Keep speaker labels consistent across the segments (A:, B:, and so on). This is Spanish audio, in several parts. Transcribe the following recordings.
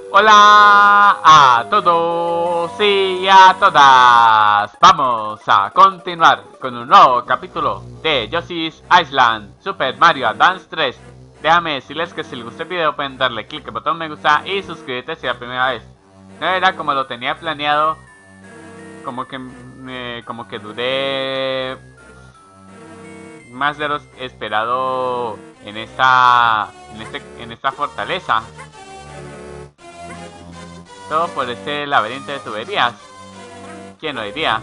A: Hola a todos y a todas. Vamos a continuar con un nuevo capítulo de Yoshi's Island Super Mario Advance 3. Déjame decirles que si les gusta el video pueden darle click al botón me gusta y suscribirte si es la primera vez. No era como lo tenía planeado, como que duré más de lo esperado en esta fortaleza. Todo por este laberinto de tuberías. ¿Quién lo diría?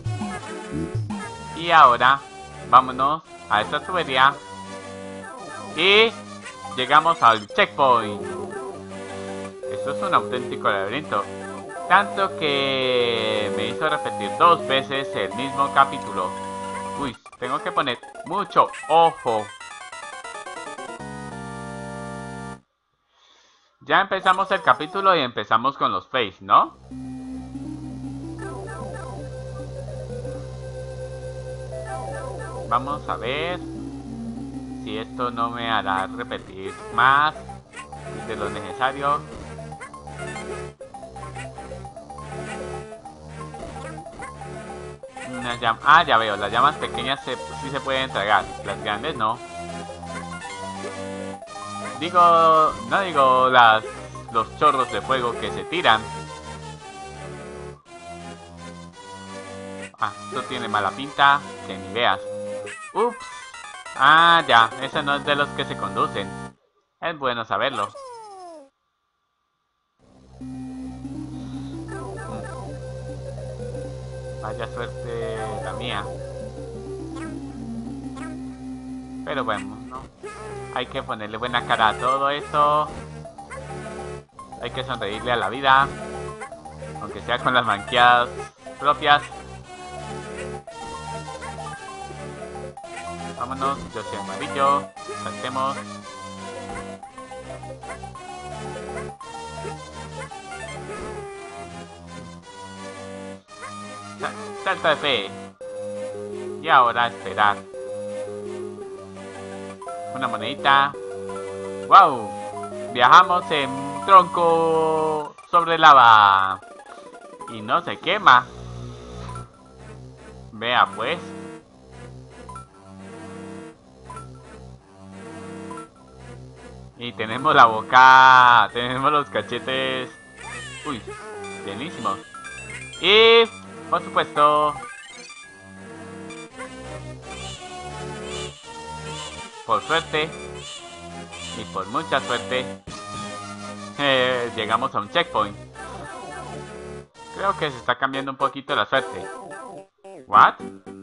A: Y ahora, vámonos a esta tubería. Y llegamos al checkpoint. Esto es un auténtico laberinto. Tanto que me hizo repetir 2 veces el mismo capítulo. Uy, tengo que poner mucho ojo. Ya empezamos el capítulo y empezamos con los face, ¿no? Vamos a ver si esto no me hará repetir más de lo necesario. Una llama. Ah, ya veo, las llamas pequeñas sí se pueden tragar, las grandes no. No digo los chorros de fuego que se tiran. Ah, esto tiene mala pinta, que ni veas. Ups. Ah, ya, eso no es de los que se conducen. Es bueno saberlo. Vaya suerte la mía. Pero bueno, ¿no? Hay que ponerle buena cara a todo esto. Hay que sonreírle a la vida. Aunque sea con las manqueadas propias. Vámonos, yo soy amarillo. Saltemos. Salto de fe. Y ahora esperar. Una monedita. ¡Wow! Viajamos en tronco sobre lava. Y no se quema. Vea pues. Y tenemos la boca. Tenemos los cachetes. Uy, bienísimos. Y por supuesto, por suerte y por mucha suerte, llegamos a un checkpoint. Creo que se está cambiando un poquito la suerte. ¿What?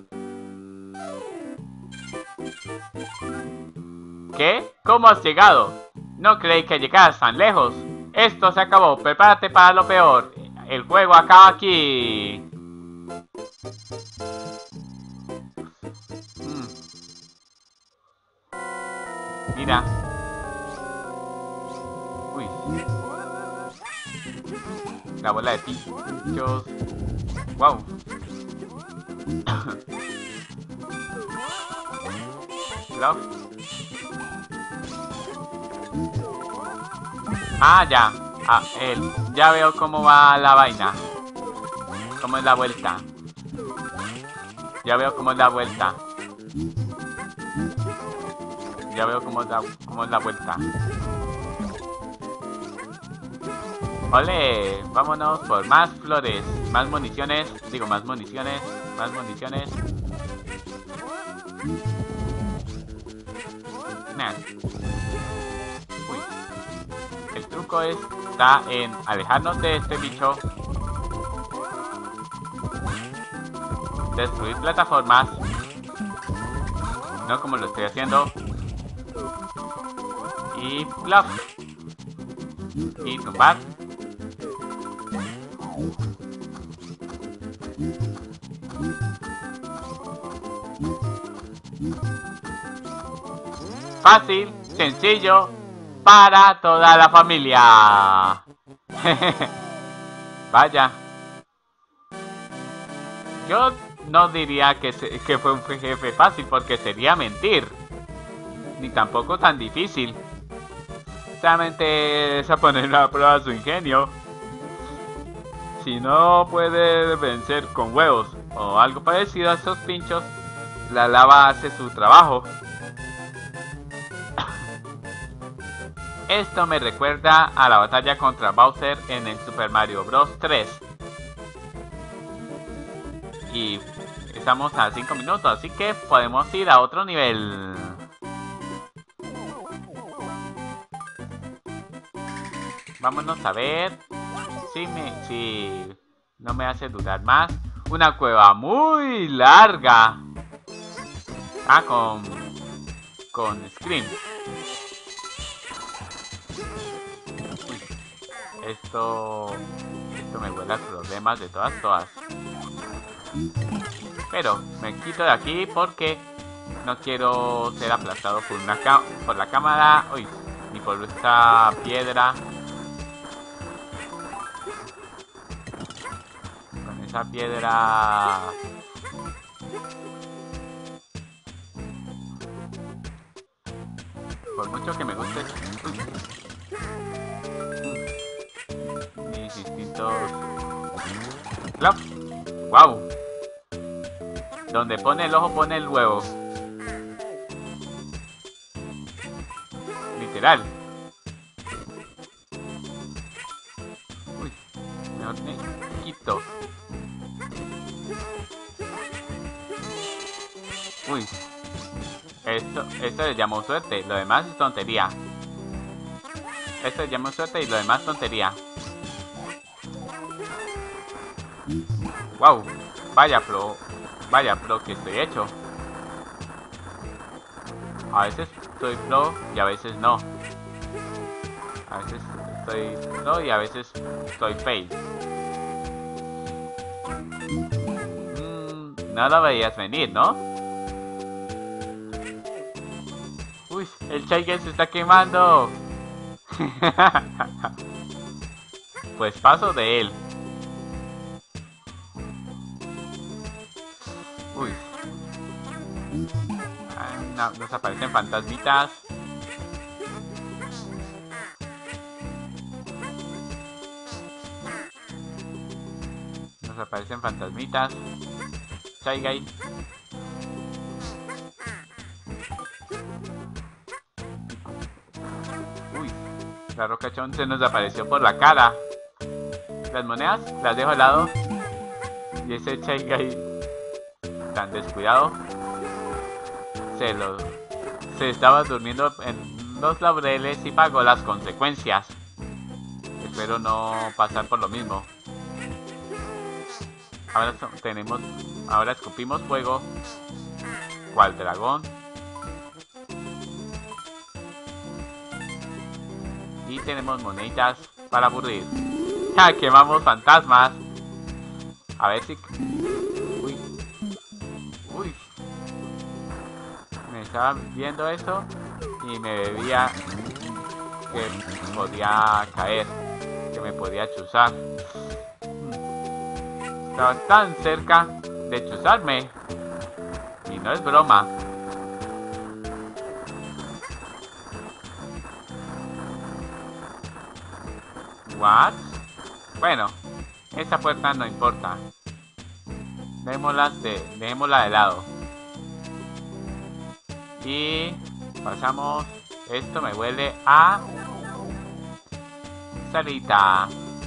A: ¿Qué? ¿Cómo has llegado? No creí que llegaras tan lejos. Esto se acabó. Prepárate para lo peor. El juego acaba aquí. Mira. Uy. La bola de pinchos. Wow. Love. Ah, ya. Ah, ya veo cómo va la vaina. Cómo es la vuelta. Ya veo cómo es la vuelta. Ya veo cómo es la vuelta. ¡Ole! Vámonos por más flores. Más municiones. Digo, más municiones. Más municiones. Nah. Uy. El truco está en alejarnos de este bicho. Destruir plataformas. No como lo estoy haciendo. Y flop. Y tumbar. Fácil, sencillo, para toda la familia. Vaya. Yo no diría que fue un jefe fácil porque sería mentir. Ni tampoco tan difícil. Sinceramente es a poner a prueba su ingenio. Si no puede vencer con huevos o algo parecido a esos pinchos, la lava hace su trabajo. Esto me recuerda a la batalla contra Bowser en el Super Mario Bros. 3. Y estamos a 5 minutos, así que podemos ir a otro nivel. Vámonos a ver si no me hace dudar más. Una cueva muy larga. Ah, con Scream. Uy, esto me huele a problemas de todas. Pero me quito de aquí porque no quiero ser aplastado por la cámara. Uy, ni por esta piedra. Con esa piedra. Por mucho que me guste. Mis instintos. ¡Clap! ¡Wow! Donde pone el ojo pone el huevo. Literal. Uy, mejor me quito. Uy. Esto le llamo suerte, lo demás es tontería. Esto le llamo suerte y lo demás tontería. Wow, vaya pro que estoy hecho. A veces estoy pro y a veces no. A veces estoy pro y a veces estoy fail. No lo veías venir, ¿no? Uy, el Shaygen se está quemando. Pues paso de él. Uy. No, nos aparecen fantasmitas. Nos aparecen fantasmitas. Shy Guy. Uy, la rocachón se nos apareció por la cara. Las monedas las dejo al lado. Y ese Shy Guy tan descuidado se estaba durmiendo en los laureles y pagó las consecuencias. Espero no pasar por lo mismo. Ahora escupimos fuego. ¿Cuál dragón? Y tenemos moneditas para aburrir. ¡Ja! Quemamos fantasmas. A ver si... Uy. Uy. Me estaba viendo eso y me veía que podía caer, que me podía chuzar. Estaba tan cerca de chuzarme y no es broma. What? Bueno, esta puerta no importa. Dejémosla de lado. Y pasamos. Esto me huele a salita.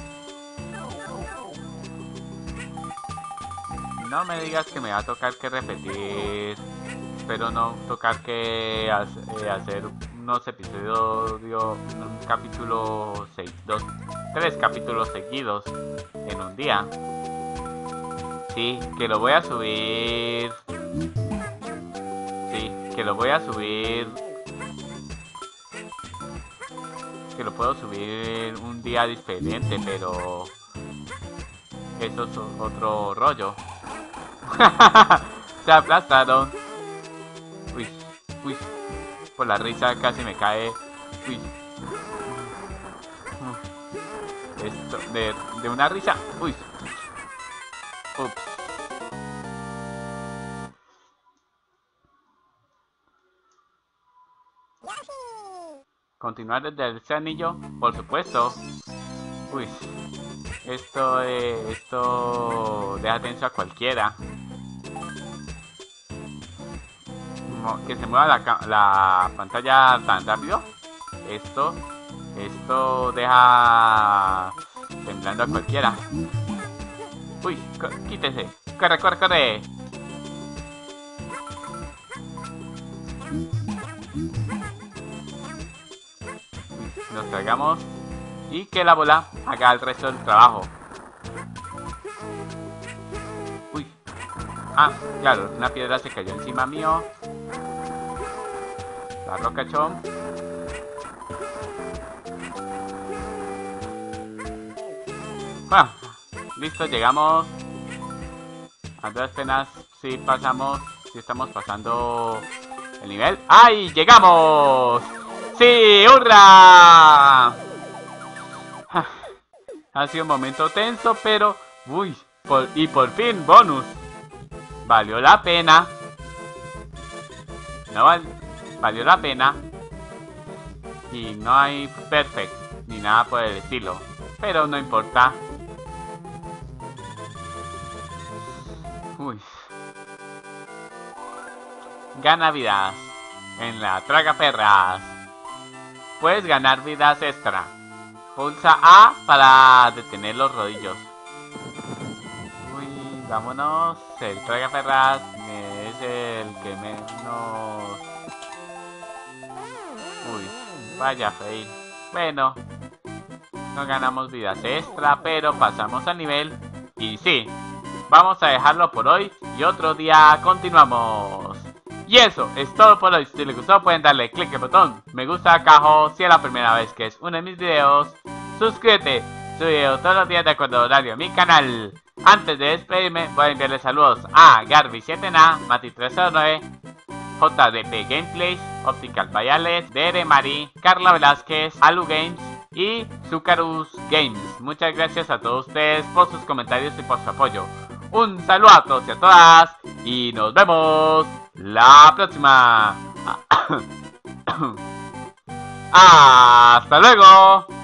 A: No me digas que me va a tocar que repetir. Espero no tocar que hacer unos episodios, un capítulo 3 capítulos seguidos en un día. Sí, que lo voy a subir. Sí, que lo voy a subir. Que lo puedo subir un día diferente, pero eso es otro rollo. Se aplastaron. Uy, uy. Por la risa casi me cae. Uy. Esto, de una risa. Uy. Ups. continuar desde ese anillo, por supuesto. Uy, esto deja tenso a cualquiera. Que se mueva la pantalla tan rápido. Esto deja temblando a cualquiera. Uy, quítese. Corre, corre, corre. Nos traigamos y que la bola haga el resto del trabajo. Uy. Ah, claro, una piedra se cayó encima mío. La roca chomp. Bueno, listo, llegamos. A duras penas si pasamos, si estamos pasando el nivel. ¡Ay! ¡Llegamos! ¡Sí! ¡Hurra! Ha sido un momento tenso, pero... ¡Uy! Por fin, bonus. Valió la pena. No valió la pena. Y no hay perfect ni nada por el estilo. Pero no importa. Uy. Gana vidas en la tragaperras. Puedes ganar vidas extra. Pulsa A para detener los rodillos. Uy, vámonos. El tragaperras es el que menos... Uy, vaya fail. Bueno, no ganamos vidas extra, pero pasamos al nivel. Y sí, vamos a dejarlo por hoy y otro día continuamos. Y eso es todo por hoy. Si les gustó pueden darle click al botón me gusta acá abajo si es la primera vez que es uno de mis videos. Suscríbete, subo video todos los días de acuerdo al horario a mi canal. Antes de despedirme voy a enviarle saludos a Garby7na, Mati309, JDP Gameplays, Optical Violet, DR Mari, Carla Velázquez, Alu Games y Zucarus Games. Muchas gracias a todos ustedes por sus comentarios y por su apoyo. Un saludo a todos y a todas y nos vemos la próxima. ¡Hasta luego!